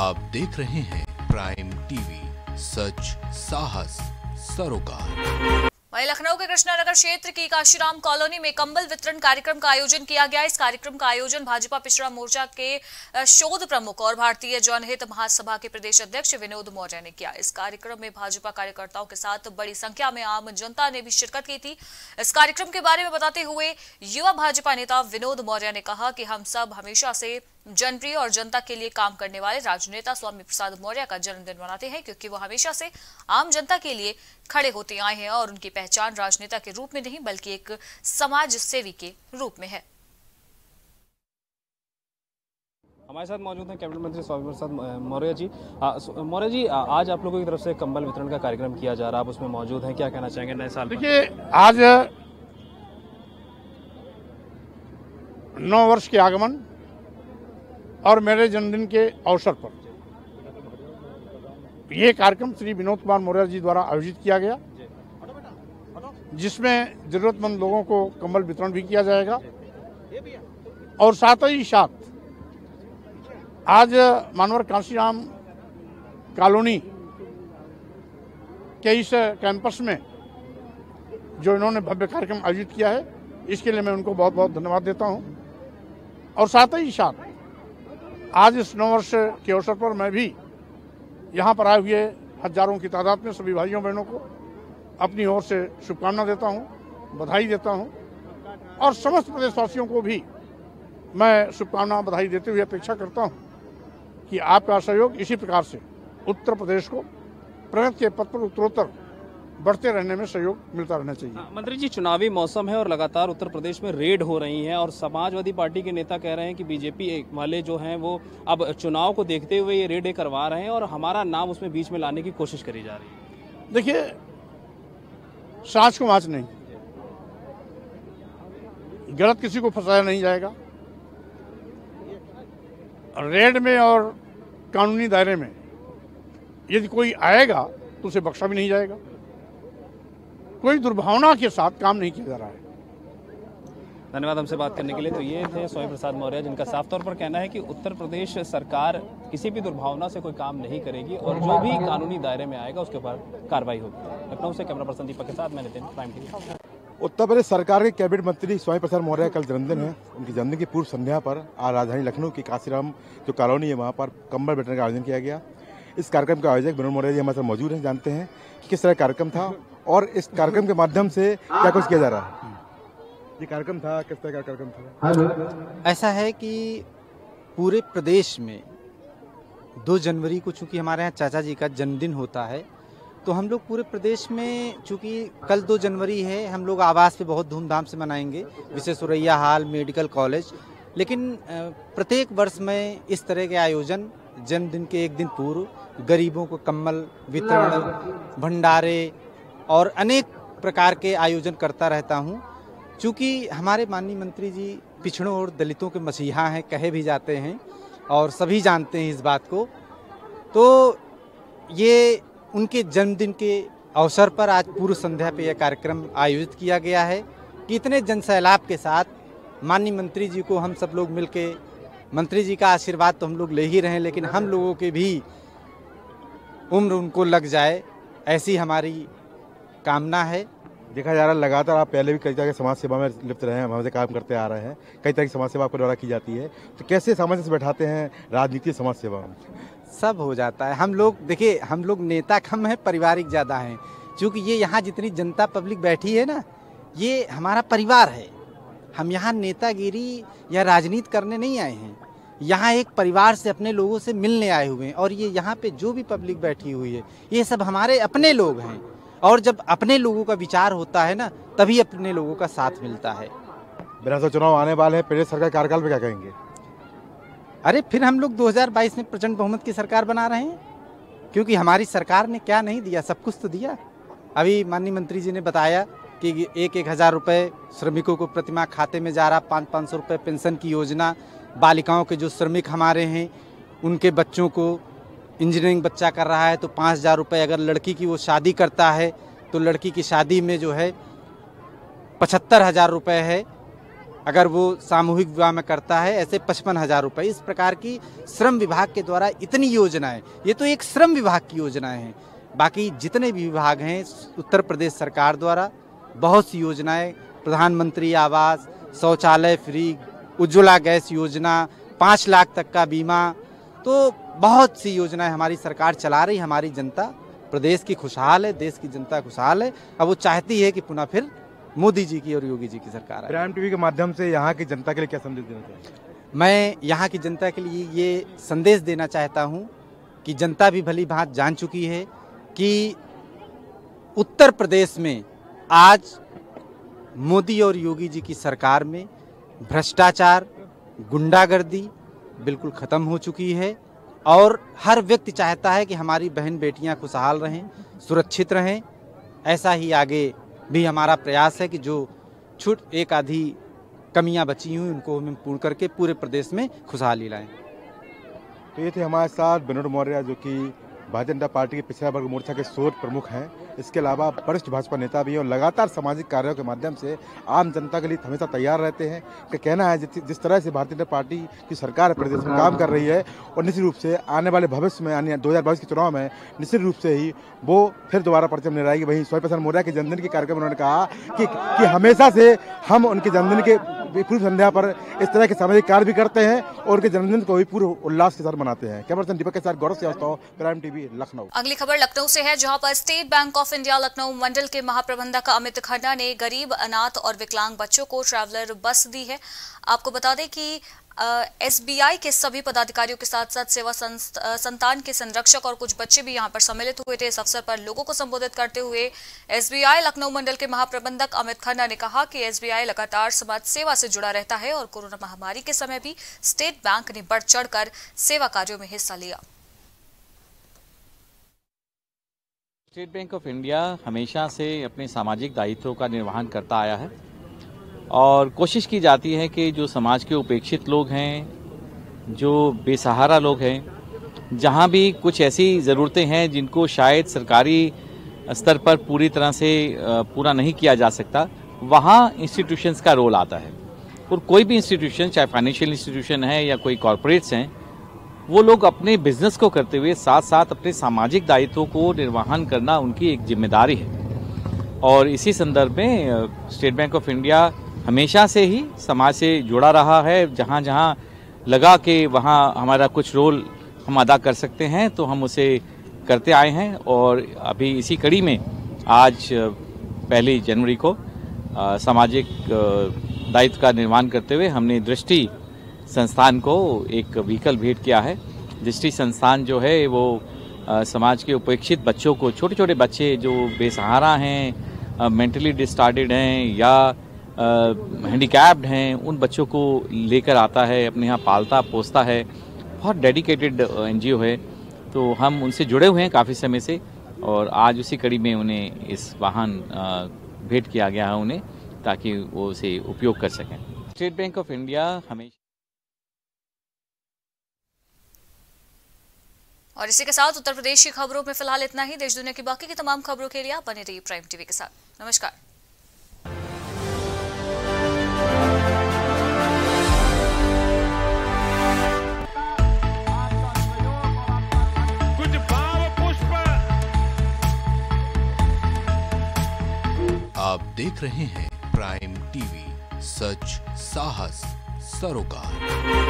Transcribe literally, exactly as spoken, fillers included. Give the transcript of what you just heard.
आप देख रहे हैं प्राइम टीवी, सच साहस सरोकार। वहीं लखनऊ के कृष्णानगर क्षेत्र की काशीराम कॉलोनी में कंबल वितरण कार्यक्रम का आयोजन किया गया। इस कार्यक्रम का आयोजन भाजपा पिछड़ा मोर्चा के शोध प्रमुख और भारतीय जनहित महासभा के प्रदेश अध्यक्ष विनोद मौर्य ने किया। इस कार्यक्रम में भाजपा कार्यकर्ताओं के साथ बड़ी संख्या में आम जनता ने भी शिरकत की थी। इस कार्यक्रम के बारे में बताते हुए युवा भाजपा नेता विनोद मौर्य ने कहा कि हम सब हमेशा से जनप्रिय और जनता के लिए काम करने वाले राजनेता स्वामी प्रसाद मौर्य का जन्मदिन मनाते हैं, क्योंकि वो हमेशा से आम जनता के लिए खड़े होते आए हैं और उनकी पहचान राजनेता के रूप में नहीं बल्कि एक समाज सेवी के रूप में है। हमारे साथ मौजूद हैं कैबिनेट मंत्री स्वामी प्रसाद मौर्य जी। मौर्य जी, आज आप लोगों की तरफ से कंबल वितरण का कार्यक्रम किया जा रहा है, आप उसमें मौजूद हैं, क्या कहना चाहेंगे नए साल? देखिए, आज नौ वर्ष के आगमन और मेरे जन्मदिन के अवसर पर ये कार्यक्रम श्री विनोद कुमार मौर्य जी द्वारा आयोजित किया गया, जिसमें जरूरतमंद लोगों को कंबल वितरण भी किया जाएगा। और साथ ही साथ आज मानवर काशीराम कॉलोनी के इस कैंपस में जो इन्होंने भव्य कार्यक्रम आयोजित किया है, इसके लिए मैं उनको बहुत बहुत धन्यवाद देता हूं। और साथ ही साथ आज इस नौ वर्ष के अवसर पर मैं भी यहाँ पर आए हुए हजारों की तादाद में सभी भाइयों बहनों को अपनी ओर से शुभकामना देता हूँ, बधाई देता हूँ और समस्त प्रदेशवासियों को भी मैं शुभकामना बधाई देते हुए अपेक्षा करता हूँ कि आपका सहयोग इसी प्रकार से उत्तर प्रदेश को प्रगति के पथ पर उत्तरोत्तर बढ़ते रहने में सहयोग मिलता रहना चाहिए। मंत्री जी, चुनावी मौसम है और लगातार उत्तर प्रदेश में रेड हो रही हैं और समाजवादी पार्टी के नेता कह रहे हैं कि बीजेपी वाले जो हैं वो अब चुनाव को देखते हुए ये रेड करवा रहे हैं और हमारा नाम उसमें बीच में लाने की कोशिश करी जा रही है। देखिए, सांच को माच नहीं, गलत किसी को फंसाया नहीं जाएगा। रेड में और कानूनी दायरे में यदि कोई आएगा तो उसे बख्शा भी नहीं जाएगा। कोई दुर्भावना के साथ काम नहीं किया जा रहा है। धन्यवाद हमसे बात करने के लिए। तो ये थे स्वामी प्रसाद मौर्य, जिनका साफ तौर पर कहना है कि उत्तर प्रदेश सरकार किसी भी दुर्भावना से कोई काम नहीं करेगी और जो भी कानूनी दायरे में आएगा उसके ऊपर कार्रवाई होगी। लखनऊ से कैमरा पर्सन दीपक के साथ मैं नितिन, प्राइम टीवी। उत्तर प्रदेश सरकार के कैबिनेट मंत्री स्वामी प्रसाद मौर्य कल जन्मदिन है। उनके जन्मदिन की पूर्व संध्या पर आज राजधानी लखनऊ की काशीराम जो कॉलोनी है वहाँ पर कंबल वितरण का आयोजन किया गया। इस कार्यक्रम के आयोजक विनोद मौर्य जी हमारे साथ मौजूद हैं। जानते हैं कि किस तरह कार्यक्रम था और इस कार्यक्रम के माध्यम से क्या कुछ किया जा रहा है। ये कार्यक्रम था, किस तरह का कार्यक्रम था? ऐसा है कि पूरे प्रदेश में दो जनवरी को चूंकि हमारे यहाँ चाचा जी का जन्मदिन होता है, तो हम लोग पूरे प्रदेश में, चूंकि कल दो जनवरी है, हम लोग आवास पे बहुत धूमधाम से मनाएंगे, विश्वेश्वरैया हॉल, मेडिकल कॉलेज। लेकिन प्रत्येक वर्ष में इस तरह के आयोजन जन्मदिन के एक दिन पूर्व गरीबों को कंबल वितरण, भंडारे और अनेक प्रकार के आयोजन करता रहता हूं। चूँकि हमारे माननीय मंत्री जी पिछड़ों और दलितों के मसीहा हैं, कहे भी जाते हैं और सभी जानते हैं इस बात को। तो ये उनके जन्मदिन के अवसर पर आज पूर्व संध्या पे यह कार्यक्रम आयोजित किया गया है कि इतने जनसैलाब के साथ माननीय मंत्री जी को हम सब लोग मिलके, मंत्री जी का आशीर्वाद तो हम लोग ले ही रहे हैं, लेकिन हम लोगों के भी उम्र उनको लग जाए, ऐसी हमारी कामना है। देखा जा रहा है लगातार आप पहले भी कई तरह की समाज सेवा में लिप्त रहे हैं, हमारे काम करते आ रहे हैं, कई तरह की समाज सेवा आपके द्वारा की जाती है, तो कैसे सामंजस्य से बैठाते हैं राजनीति समाज सेवा में? सब हो जाता है। हम लोग देखिए, हम लोग नेता कम है, पारिवारिक ज़्यादा हैं। क्योंकि ये यहाँ जितनी जनता पब्लिक बैठी है ना, ये हमारा परिवार है। हम यहाँ नेतागिरी या राजनीति करने नहीं आए हैं, यहाँ एक परिवार से, अपने लोगों से मिलने आए हुए हैं। और ये यहाँ पे जो भी पब्लिक बैठी हुई है, ये सब हमारे अपने लोग हैं। और जब अपने लोगों का विचार होता है ना, तभी अपने लोगों का साथ मिलता है। विधानसभा चुनाव आने वाले हैं, प्रदेश सरकार कार्यकाल पे क्या कहेंगे? अरे फिर हम लोग दो हज़ार बाईस में प्रचंड बहुमत की सरकार बना रहे हैं, क्योंकि हमारी सरकार ने क्या नहीं दिया, सब कुछ तो दिया। अभी माननीय मंत्री जी ने बताया कि एक एक हज़ार रुपये श्रमिकों को प्रतिमाह खाते में जा रहा, पाँच पाँच सौ रुपये पेंशन की योजना, बालिकाओं के जो श्रमिक हमारे हैं उनके बच्चों को, इंजीनियरिंग बच्चा कर रहा है तो पाँच हज़ार रुपये, अगर लड़की की वो शादी करता है तो लड़की की शादी में जो है पचहत्तर हज़ार रुपये है। अगर वो सामूहिक विवाह में करता है ऐसे पचपन हजार रुपये। इस प्रकार की श्रम विभाग के द्वारा इतनी योजनाएं, ये तो एक श्रम विभाग की योजनाएं हैं। बाकी जितने भी विभाग हैं उत्तर प्रदेश सरकार द्वारा बहुत सी योजनाएं, प्रधानमंत्री आवास, शौचालय फ्री, उज्ज्वला गैस योजना, पाँच लाख तक का बीमा, तो बहुत सी योजनाएं हमारी सरकार चला रही। हमारी जनता प्रदेश की खुशहाल है, देश की जनता खुशहाल है। अब वो चाहती है कि पुनः फिर मोदी जी की और योगी जी की सरकार है। प्राइम टीवी के माध्यम से यहाँ की जनता के लिए क्या संदेश देना चाहिए? मैं यहाँ की जनता के लिए ये संदेश देना चाहता हूँ कि जनता भी भली भांति जान चुकी है कि उत्तर प्रदेश में आज मोदी और योगी जी की सरकार में भ्रष्टाचार, गुंडागर्दी बिल्कुल ख़त्म हो चुकी है और हर व्यक्ति चाहता है कि हमारी बहन बेटियां खुशहाल रहें, सुरक्षित रहें। ऐसा ही आगे भी हमारा प्रयास है कि जो छूट एक आधी कमियां बची हुई उनको हम पूर्ण करके पूरे प्रदेश में खुशहाली लाएं। तो ये थे हमारे साथ विनोद मौर्य, जो कि भारतीय जनता पार्टी के पिछड़ा वर्ग मोर्चा के शोध प्रमुख हैं। इसके अलावा वरिष्ठ भाजपा नेता भी हैं और लगातार सामाजिक कार्यों के माध्यम से आम जनता के लिए हमेशा तैयार रहते हैं। कि कहना है जिस जिस तरह से भारतीय जनता पार्टी की सरकार प्रदेश में काम कर रही है और निश्चित रूप से आने वाले भविष्य में यानी दो हज़ार बाईस के चुनाव में निश्चित रूप से ही वो फिर दोबारा परचम लहराएगी। वहीं स्वामी प्रसाद मौर्य के जन्मदिन के कार्यक्रम में उन्होंने कहा कि, कि हमेशा से हम उनके जन्मदिन के पूर्व संध्या पर इस तरह के सामाजिक कार्य भी करते हैं और उनके जन्मदिन को भी पूरे उल्लास के साथ मनाते हैं। कैमरा पर्सन दीपक के साथ गौरव श्रीवास्तव, प्राइम टीवी, लखनऊ। अगली खबर लखनऊ से है, जहां पर State Bank of India Lucknow मंडल के महाप्रबंधक अमित खन्ना ने गरीब, अनाथ और विकलांग बच्चों को ट्रैवलर बस दी है। आपको बता दें कि एसबीआई के सभी पदाधिकारियों के साथ साथ सेवा संतान के संरक्षक और कुछ बच्चे भी यहां पर सम्मिलित हुए थे। इस अवसर पर लोगों को संबोधित करते हुए एसबीआई लखनऊ मंडल के महाप्रबंधक अमित खन्ना ने कहा कि एसबीआई लगातार समाज सेवा से जुड़ा रहता है और कोरोना महामारी के समय भी स्टेट बैंक ने बढ़ चढ़कर सेवा कार्यों में हिस्सा लिया। स्टेट बैंक ऑफ इंडिया हमेशा से अपने सामाजिक दायित्वों का निर्वहन करता आया है और कोशिश की जाती है कि जो समाज के उपेक्षित लोग हैं, जो बेसहारा लोग हैं, जहां भी कुछ ऐसी ज़रूरतें हैं जिनको शायद सरकारी स्तर पर पूरी तरह से पूरा नहीं किया जा सकता, वहां इंस्टीट्यूशंस का रोल आता है। और कोई भी इंस्टीट्यूशन, चाहे फाइनेंशियल इंस्टीट्यूशन है या कोई कॉरपोरेट्स हैं, वो लोग अपने बिजनेस को करते हुए साथ साथ अपने सामाजिक दायित्वों को निर्वहन करना उनकी एक जिम्मेदारी है। और इसी संदर्भ में स्टेट बैंक ऑफ इंडिया हमेशा से ही समाज से जुड़ा रहा है। जहाँ जहाँ लगा कि वहाँ हमारा कुछ रोल हम अदा कर सकते हैं तो हम उसे करते आए हैं। और अभी इसी कड़ी में आज पहली जनवरी को आ, सामाजिक दायित्व का निर्वहन करते हुए हमने दृष्टि संस्थान को एक व्हीकल भेंट किया है। दृष्टि संस्थान जो है वो आ, समाज के उपेक्षित बच्चों को, छोटे छोटे बच्चे जो बेसहारा हैं, मेंटली डिस्टार्टेड हैं या हैंडीकैप्ड हैं, उन बच्चों को लेकर आता है, अपने यहाँ पालता पोसता है। बहुत डेडिकेटेड एनजीओ है, तो हम उनसे जुड़े हुए हैं काफ़ी समय से और आज उसी कड़ी में उन्हें इस वाहन भेंट किया गया है उन्हें, ताकि वो उसे उपयोग कर सकें। स्टेट बैंक ऑफ इंडिया हमेशा। और इसी के साथ उत्तर प्रदेश की खबरों में फिलहाल इतना ही। देश दुनिया की बाकी की तमाम खबरों के लिए आप बने रहिए प्राइम टीवी के साथ। नमस्कार। आप देख रहे हैं प्राइम टीवी, सच साहस सरोकार।